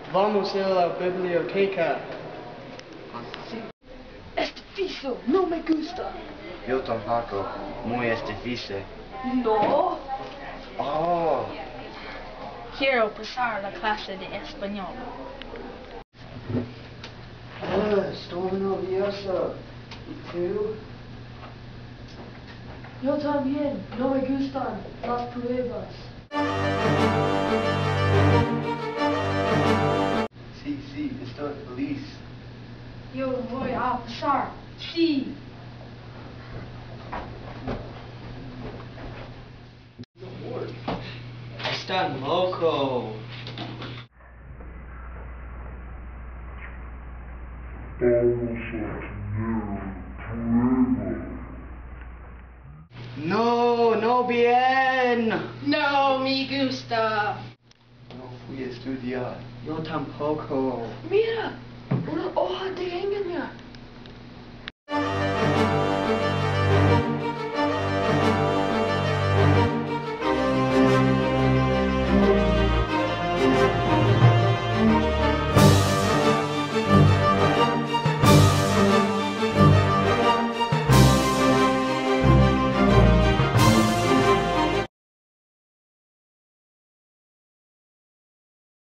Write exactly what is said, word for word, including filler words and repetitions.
Vamos a la biblioteca. Este piso no me gusta. Yo tampoco. Muy difícil. No. Oh. Quiero pasar la clase de español. Ah, estoy nervioso. ¿Y tú? Yo también. No me gustan las pruebas. Sí, sí, estoy feliz. Yo voy a pasar. Sí. Están loco. No, no bien. No me gusta. No fui a estudiar. Yo tampoco. Mira, una hoja de